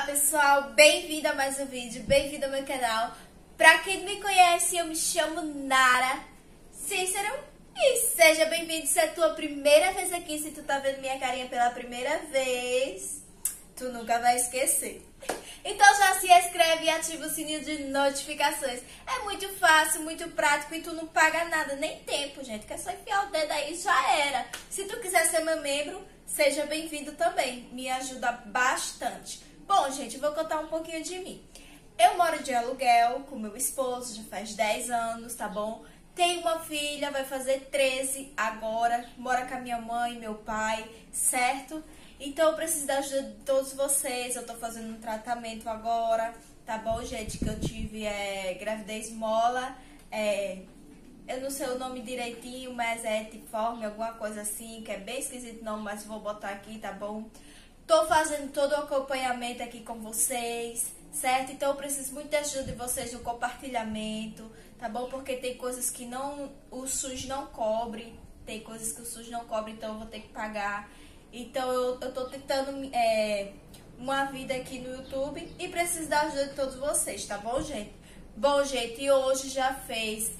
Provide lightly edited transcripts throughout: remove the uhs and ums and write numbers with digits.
pessoal, bem-vindo a mais um vídeo, bem-vindo ao meu canal. Pra quem não me conhece, eu me chamo Nara Cícero e seja bem-vindo. Se é a tua primeira vez aqui, se tu tá vendo minha carinha pela primeira vez, tu nunca vai esquecer. Então já se inscreve e ativa o sininho de notificações. É muito fácil, muito prático e tu não paga nada, nem tempo, gente, que é só enfiar o dedo aí e já era. Se tu quiser ser meu membro, seja bem-vindo também, me ajuda bastante. Bom, gente, vou contar um pouquinho de mim. Eu moro de aluguel com meu esposo, já faz 10 anos, tá bom? Tenho uma filha, vai fazer 13 agora, mora com a minha mãe e meu pai, certo? Então eu preciso da ajuda de todos vocês, eu tô fazendo um tratamento agora, tá bom, gente? Que eu tive gravidez mola, eu não sei o nome direitinho, mas é tiforme, alguma coisa assim, que é bem esquisito o nome, mas vou botar aqui, tá bom? Tô fazendo todo o acompanhamento aqui com vocês, certo? Então eu preciso muito da ajuda de vocês no compartilhamento, tá bom? Porque tem coisas que o SUS não cobre, tem coisas que o SUS não cobre, então eu vou ter que pagar. Então eu tô tentando uma vida aqui no YouTube e preciso da ajuda de todos vocês, tá bom, gente? Bom, gente, e hoje já fez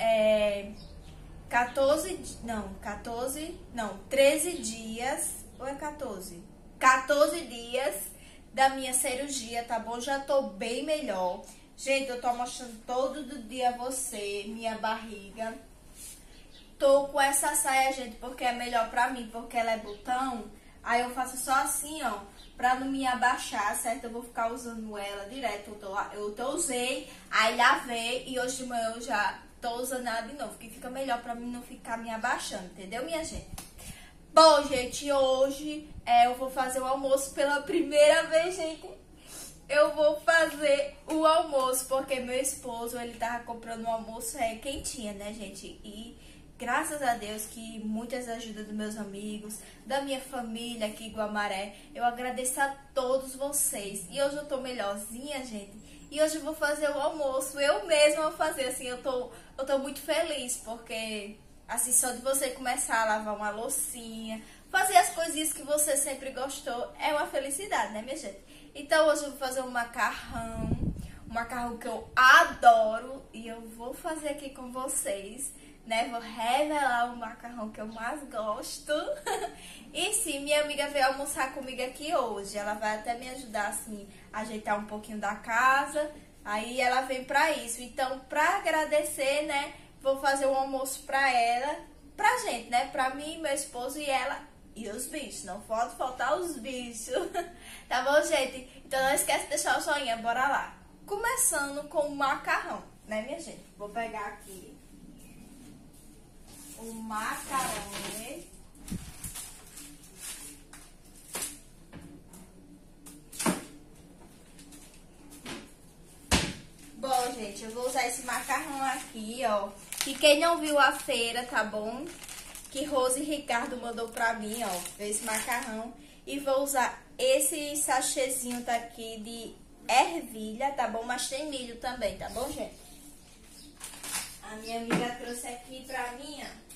13 dias, ou é 14? 14 dias da minha cirurgia, tá bom? Já tô bem melhor. Gente, eu tô mostrando todo dia a você, minha barriga. Tô com essa saia, gente, porque é melhor pra mim, porque ela é botão. Aí eu faço só assim, ó, pra não me abaixar, certo? Eu vou ficar usando ela direto. Eu usei, aí lavei e hoje de manhã eu já tô usando ela de novo, que fica melhor pra mim não ficar me abaixando, entendeu, minha gente? Bom, gente, hoje eu vou fazer o almoço pela primeira vez, gente. Eu vou fazer o almoço, porque meu esposo, ele tava comprando um almoço quentinha, né, gente? E graças a Deus que muitas ajudas dos meus amigos, da minha família aqui em Guamaré, eu agradeço a todos vocês. E hoje eu tô melhorzinha, gente. E hoje eu vou fazer o almoço, eu mesma vou fazer, assim, eu tô muito feliz, porque assim, só de você começar a lavar uma loucinha, fazer as coisinhas que você sempre gostou, é uma felicidade, né, minha gente? Então hoje eu vou fazer um macarrão que eu adoro e eu vou fazer aqui com vocês, né? Vou revelar o macarrão que eu mais gosto. E sim, minha amiga veio almoçar comigo aqui hoje, ela vai até me ajudar, assim, a ajeitar um pouquinho da casa, aí ela vem pra isso. Então, pra agradecer, né, vou fazer um almoço pra ela, pra gente, né? Pra mim, meu esposo e ela e os bichos. Não pode faltar os bichos. Tá bom, gente? Então não esquece de deixar o joinha, bora lá. Começando com o macarrão, né, minha gente? Vou pegar aqui o macarrão, né? Bom, gente, eu vou usar esse macarrão aqui, ó. E quem não viu a feira, tá bom? Que Rose e Ricardo mandou pra mim, ó, esse macarrão. E vou usar esse sachêzinho daqui de ervilha, tá bom? Mas tem milho também, tá bom, gente? A minha amiga trouxe aqui pra mim, ó.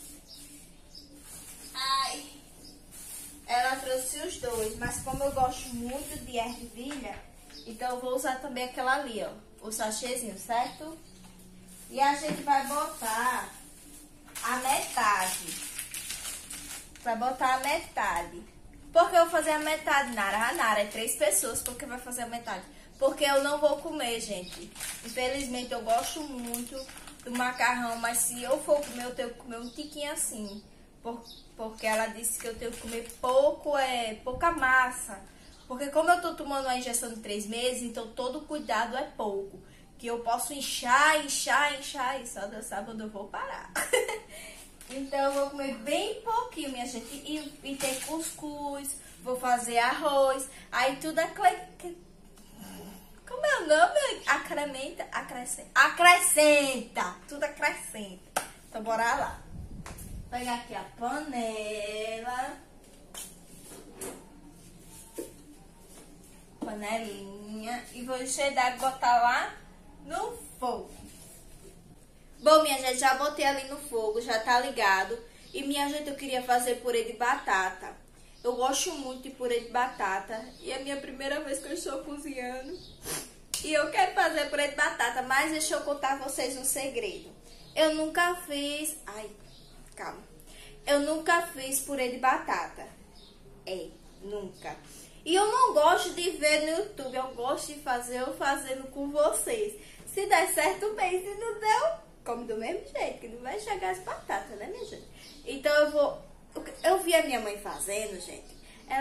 Ai! Ela trouxe os dois, mas como eu gosto muito de ervilha, então eu vou usar também aquela ali, ó. O sachêzinho, certo? E a gente vai botar a metade. Vai botar a metade. Por que eu vou fazer a metade, Nara? A Nara é 3 pessoas, porque vai fazer a metade? Porque eu não vou comer, gente. Infelizmente, eu gosto muito do macarrão, mas se eu for comer, eu tenho que comer um tiquinho assim. Porque ela disse que eu tenho que comer pouca massa. Porque como eu tô tomando uma injeção de 3 meses, então todo cuidado é pouco. Que eu posso inchar, e só Deus sabe onde eu vou parar. Então eu vou comer bem pouquinho, minha gente. E tem cuscuz, vou fazer arroz. Aí tudo como é o nome? Acrescenta. Tudo acrescenta. Então bora lá. Vou pegar aqui a panela. Panelinha. E vou encher d'água e botar lá no fogo. Bom, minha gente, já botei ali no fogo, já tá ligado. E minha gente, eu queria fazer purê de batata. Eu gosto muito de purê de batata. E é a minha primeira vez que eu estou cozinhando. E eu quero fazer purê de batata, mas deixa eu contar a vocês um segredo. Eu nunca fiz... Ai, calma. Eu nunca fiz purê de batata. Nunca. E eu não gosto de ver no YouTube. Eu gosto de fazer eu fazendo com vocês. Se der certo, bem. Se não deu, come do mesmo jeito. Que não vai chegar as batatas, né, minha gente? Então eu vou... Eu vi a minha mãe fazendo, gente.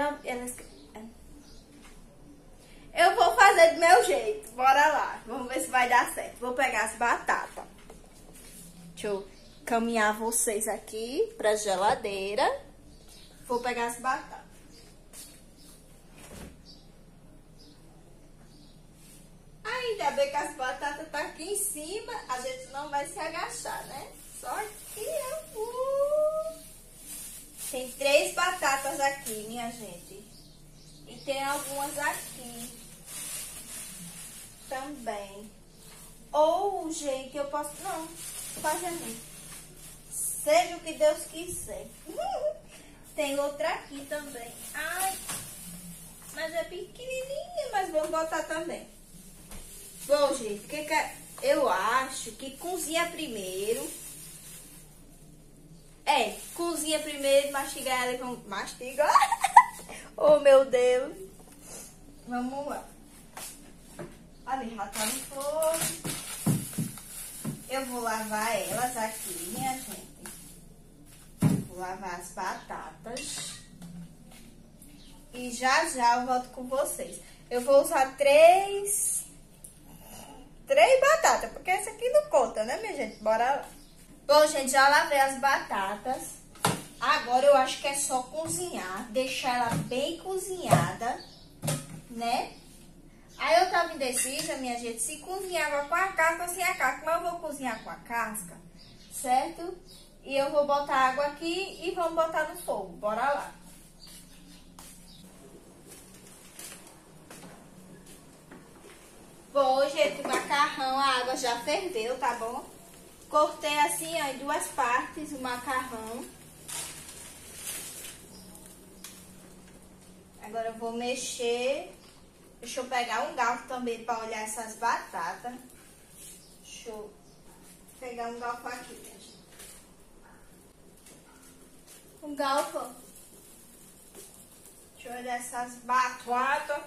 Eu vou fazer do meu jeito. Bora lá. Vamos ver se vai dar certo. Vou pegar as batatas. Deixa eu caminhar vocês aqui pra geladeira. Vou pegar as batatas. Ainda bem que as batatas tá aqui em cima. A gente não vai se agachar, né? Só aqui eu vou. Tem 3 batatas aqui, minha gente. E tem algumas aqui também. Ou, gente, eu posso... Não, faz a mim. Seja o que Deus quiser. Tem outra aqui também. Ai, mas é pequenininha, mas vamos botar também. Bom, gente, eu acho que cozinha primeiro. Cozinha primeiro, mastiga ela com... Mastiga? Oh, meu Deus. Vamos lá. Ali, já tá no fogo. Eu vou lavar elas aqui, minha gente. Vou lavar as batatas. E já eu volto com vocês. Eu vou usar 3 batatas, porque essa aqui não conta, né, minha gente? Bora lá. Bom, gente, já lavei as batatas. Agora eu acho que é só cozinhar, deixar ela bem cozinhada, né? Aí eu tava indecisa, minha gente, se cozinhava com a casca ou sem a casca. Mas eu vou cozinhar com a casca, certo? E eu vou botar água aqui e vamos botar no fogo. Bora lá. Bom, gente, o macarrão, a água já ferveu, tá bom? Cortei assim, ó, em 2 partes o macarrão. Agora eu vou mexer. Deixa eu pegar um garfo também para olhar essas batatas. Deixa eu pegar um garfo aqui, minha gente. Um garfo. Deixa eu olhar essas batatas.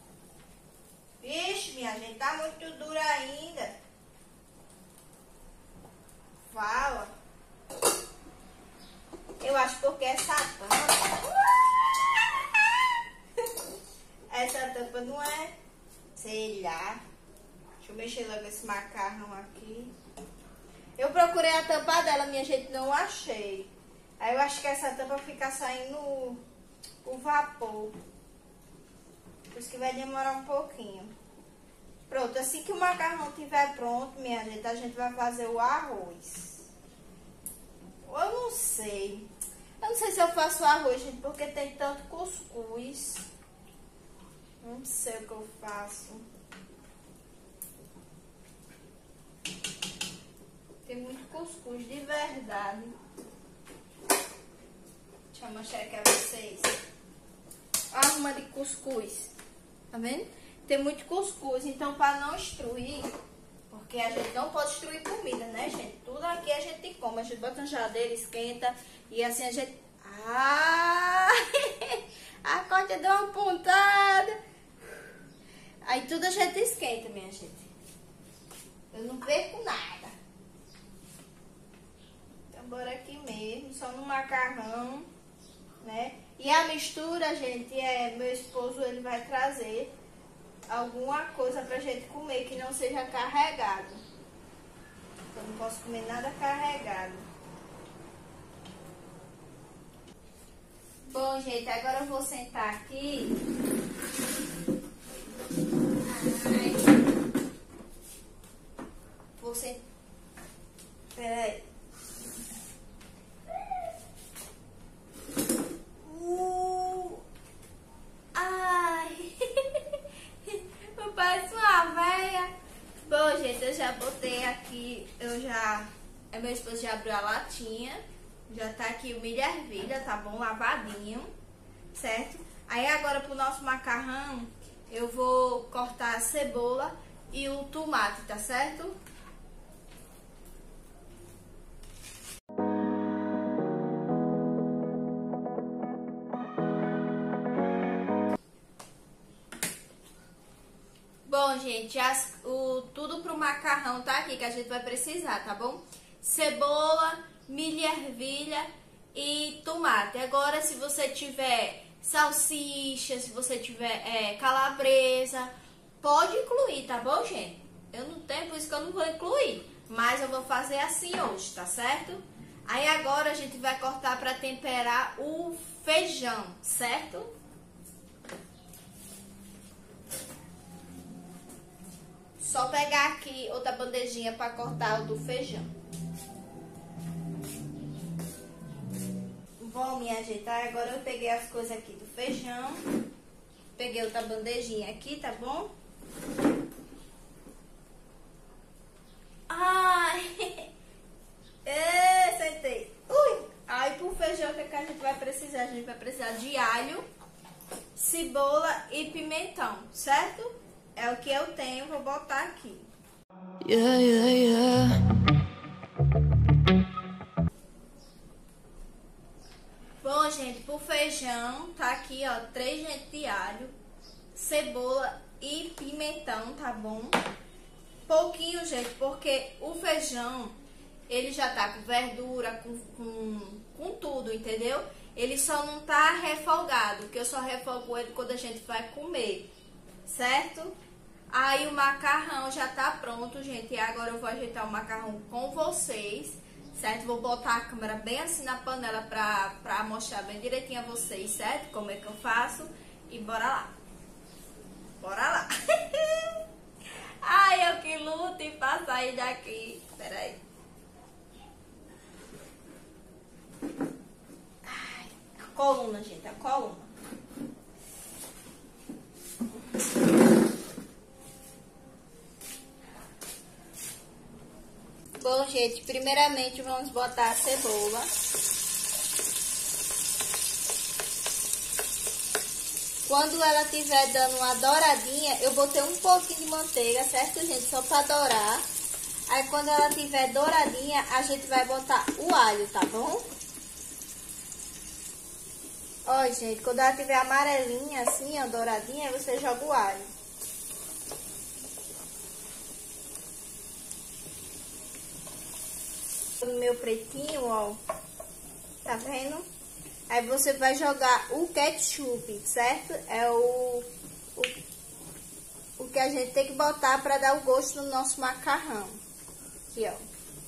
Ixi, minha gente, tá muito dura ainda. Fala. Eu acho porque essa tampa... Essa tampa não é... Sei lá. Deixa eu mexer logo esse macarrão aqui. Eu procurei a tampa dela, minha gente, não achei. Aí eu acho que essa tampa fica saindo o vapor. Por isso que vai demorar um pouquinho. Pronto, assim que o macarrão estiver pronto, minha gente, a gente vai fazer o arroz. Eu não sei. Eu não sei se eu faço arroz, gente, porque tem tanto cuscuz. Não sei o que eu faço. Tem muito cuscuz, de verdade. Deixa eu mostrar aqui a vocês. Olha uma de cuscuz. Tá vendo? Tem muito cuscuz, então para não destruir, porque a gente não pode destruir comida, né, gente? Tudo aqui a gente come, a gente bota na geladeira, esquenta e assim a gente... Ah! A corda deu uma pontada. Aí tudo a gente esquenta, minha gente. Eu não perco nada. Então bora aqui mesmo, só no macarrão, né? E a mistura, gente, meu esposo, ele vai trazer alguma coisa pra gente comer que não seja carregado. Eu não posso comer nada carregado. Bom, gente, agora eu vou sentar aqui. Vou sentar. Peraí. Ai. Parece uma véia. Bom, gente, eu já botei aqui. Meu esposo já abriu a latinha. Já tá aqui o milho e ervilha, tá bom? Lavadinho. certo? Aí agora pro nosso macarrão, eu vou cortar a cebola e o tomate, tá certo? Bom, gente, tudo pro macarrão tá aqui que a gente vai precisar, tá bom? Cebola, milho e ervilha e tomate. Agora, se você tiver salsicha, se você tiver calabresa, pode incluir, tá bom, gente? Eu não tenho, por isso que eu não vou incluir, mas eu vou fazer assim hoje, tá certo? Aí agora a gente vai cortar para temperar o feijão, certo? Só pegar aqui outra bandejinha para cortar o do feijão. Bom, minha gente, agora eu peguei as coisas aqui do feijão. Peguei outra bandejinha aqui, tá bom? Ai! Sentei. Ui! Aí pro feijão, o que a gente vai precisar? A gente vai precisar de alho, cebola e pimentão, certo? É o que eu tenho, vou botar aqui. Yeah, yeah, yeah. Bom, gente, pro feijão, tá aqui, ó, 3 dentes de alho, cebola e pimentão, tá bom? Pouquinho, gente, porque o feijão, ele já tá com verdura, com tudo, entendeu? Ele só não tá refogado, que eu só refogo ele quando a gente vai comer. Certo? Aí o macarrão já tá pronto, gente. E agora eu vou ajeitar o macarrão com vocês, certo? Vou botar a câmera bem assim na panela pra mostrar bem direitinho a vocês, certo? Como é que eu faço. E bora lá. Bora lá. Ai, eu que luto pra sair daqui. Pera aí. Ai, a coluna, gente, a coluna. Bom, gente, primeiramente vamos botar a cebola. Quando ela estiver dando uma douradinha, eu botei um pouquinho de manteiga, certo, gente? Só para dourar. Aí quando ela estiver douradinha, a gente vai botar o alho, tá bom? Ó, gente, quando ela estiver amarelinha, assim, ó, douradinha, aí você joga o alho. No meu pretinho, ó, tá vendo? Aí você vai jogar o ketchup, certo? É o que a gente tem que botar pra dar o gosto no nosso macarrão. Aqui, ó.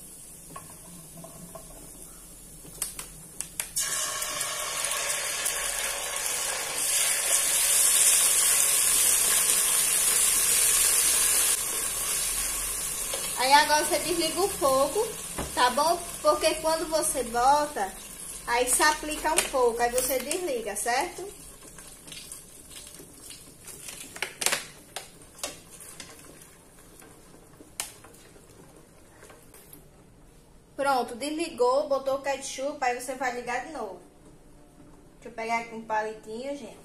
Aí agora você desliga o fogo, tá bom? Porque quando você bota, aí se aplica um pouco, aí você desliga, certo? Pronto, desligou, botou o ketchup, aí você vai ligar de novo. Deixa eu pegar aqui um palitinho, gente.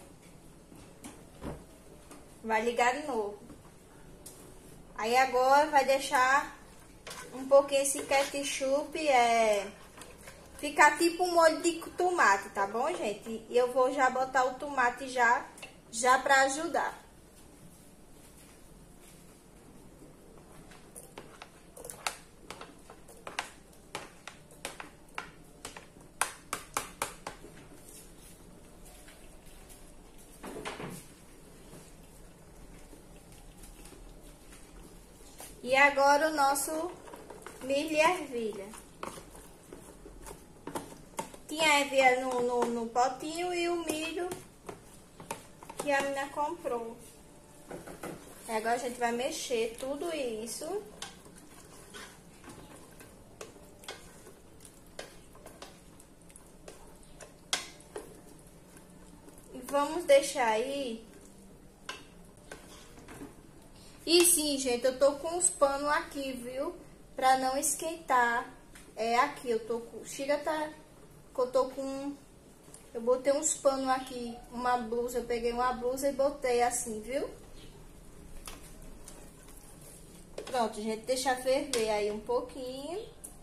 Vai ligar de novo. Aí agora vai deixar um pouquinho esse ketchup, ficar tipo um molho de tomate, tá bom, gente? E eu vou já botar o tomate já pra ajudar. E agora o nosso milho e ervilha. Tinha ervilha no potinho e o milho que a menina comprou. E agora a gente vai mexer tudo isso. E vamos deixar aí. E sim, gente, eu tô com os panos aqui, viu? Pra não esquentar. Aqui, eu tô com... eu tô com Eu botei uns panos aqui, uma blusa, eu peguei uma blusa e botei assim, viu? Pronto, gente, deixa ferver aí um pouquinho.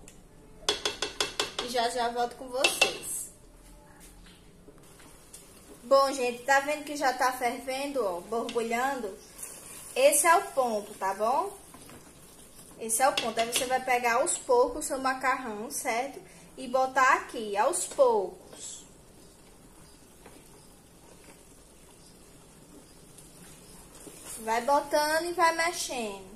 E já volto com vocês. Bom, gente, tá vendo que já tá fervendo, ó, borbulhando? Esse é o ponto, tá bom? Esse é o ponto. Aí você vai pegar aos poucos o seu macarrão, certo? E botar aqui, aos poucos. Vai botando e vai mexendo.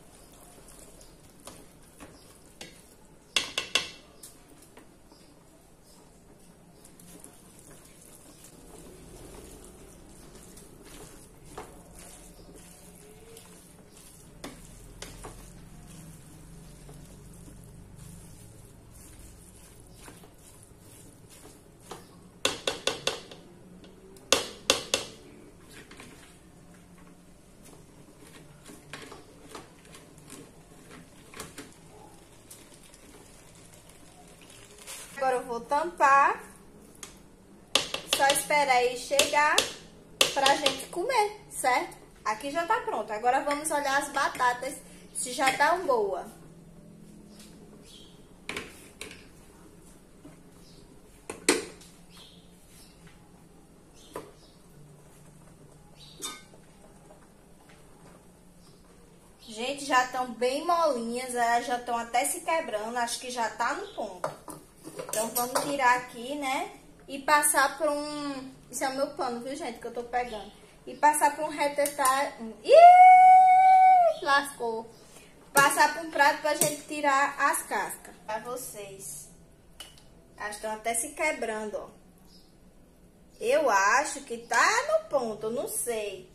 Agora eu vou tampar. Só esperar aí chegar pra gente comer, certo? Aqui já tá pronto. Agora vamos olhar as batatas se já estão boas. Gente, já estão bem molinhas, elas já estão até se quebrando, acho que já tá no ponto. Então, vamos tirar aqui, né? E passar por um... Isso é o meu pano, viu, gente, que eu tô pegando. E passar por um retetar... Ih, lascou. Passar por um prato pra gente tirar as cascas. Pra vocês. Elas estão até se quebrando, ó. Eu acho que tá no ponto, eu não sei.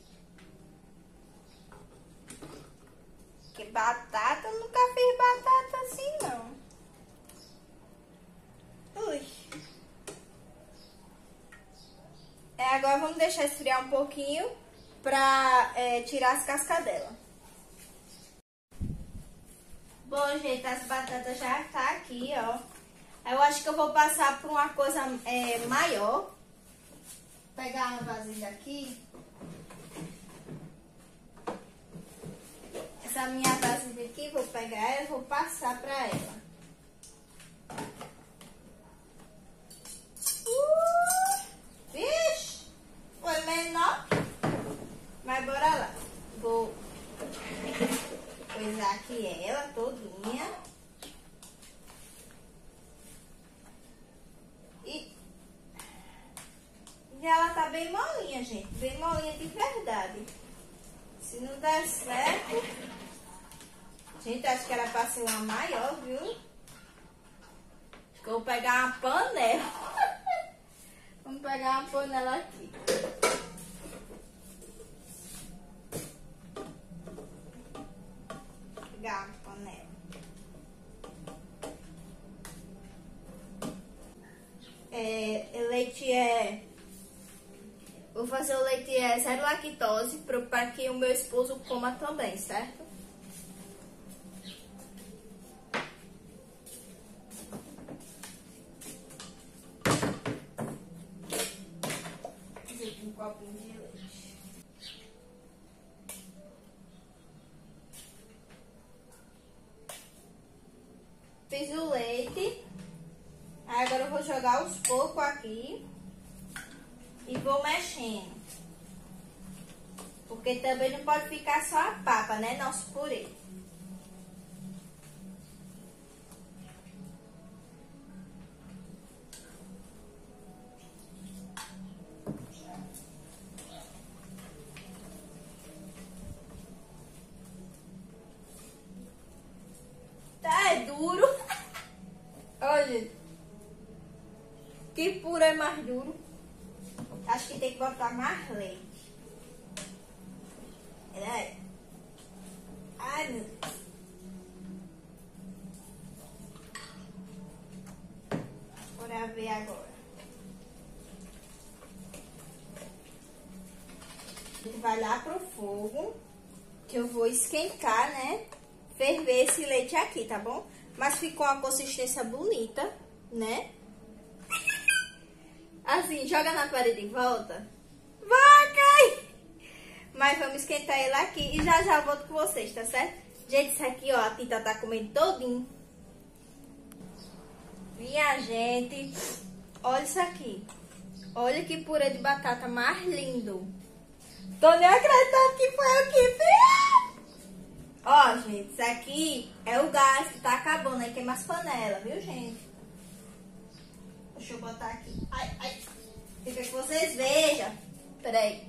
Que batata, eu nunca fiz batata assim, não. Ui. Agora vamos deixar esfriar um pouquinho pra tirar as cascas dela. Bom, gente, as batatas já tá aqui, ó. Eu acho que eu vou passar por uma coisa maior. Vou pegar uma vasilha aqui. Essa minha vasilha aqui, vou pegar ela e vou passar pra ela. Vixe, foi menor. Mas bora lá. Vou coisar aqui ela todinha. E ela tá bem molinha, gente. Bem molinha de verdade. Se não der certo... Gente, acho que era pra ser uma maior, viu? Acho que eu vou pegar uma panela. Vamos pegar uma panela aqui. Pegar uma panela. Leite Vou fazer o leite zero lactose para que o meu esposo coma também, certo? Um copinho de leite. Fiz o leite. Agora eu vou jogar aos poucos aqui. E vou mexendo. Porque também não pode ficar só a papa, né? Nosso purê. Tá, é duro. Olha. Que purê é mais duro. Acho que tem que botar mais leite. Ai, meu Deus. Bora ver agora. Ele vai lá pro fogo, que eu vou esquentar, né? Ferver esse leite aqui, tá bom? Mas ficou uma consistência bonita, né? Assim, joga na parede em volta. Vai cair! Mas vamos esquentar ele aqui e já já volto com vocês, tá certo? Gente, isso aqui, ó, a Tita tá comendo todinho. Minha gente, olha isso aqui. Olha que purê de batata mais lindo. Tô nem acreditando que foi o que fiz. Ó, gente, isso aqui é o gás que tá acabando aí, queima as panelas, viu, gente? Deixa eu botar aqui. Ai, ai. Fica que vocês vejam. Peraí.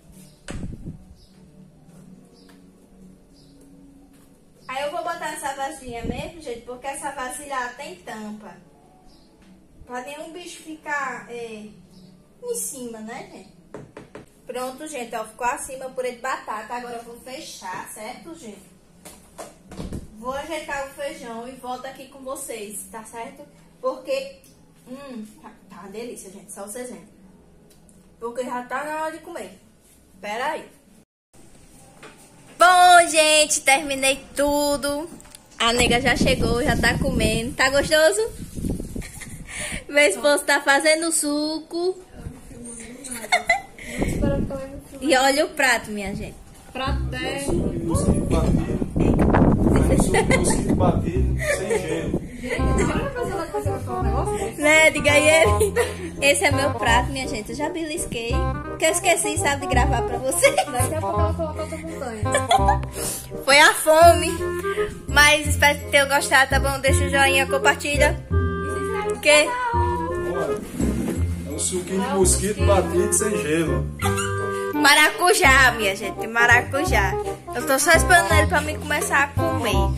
Aí eu vou botar nessa vasilha mesmo, gente, porque essa vasilha ela tem tampa. Pra nenhum bicho ficar em cima, né, gente? Pronto, gente, ó, ficou acima o purê de batata. Agora eu vou fechar, certo, gente? Vou ajeitar o feijão e volto aqui com vocês, tá certo? Porque, tá uma delícia, gente, só vocês verem. Porque já tá na hora de comer. Pera aí. Bom, gente, terminei tudo. A nega já chegou, já tá comendo. Tá gostoso? Meu esposo tá fazendo suco. E olha o prato, minha gente. Prato 10. Suco batido sem gelo. Né, diga aí ele. Esse é meu prato, minha gente. Eu já belisquei. Que eu esqueci, sabe, de gravar pra vocês. Daqui a pouco ela coloca outra montanha. Foi a fome. Mas espero que tenham gostado, tá bom? Deixa o joinha, compartilha. Que? Olha, é um suquinho de mosquito batido sem gelo. Maracujá, minha gente. Maracujá. Eu tô só esperando ele pra mim começar a comer.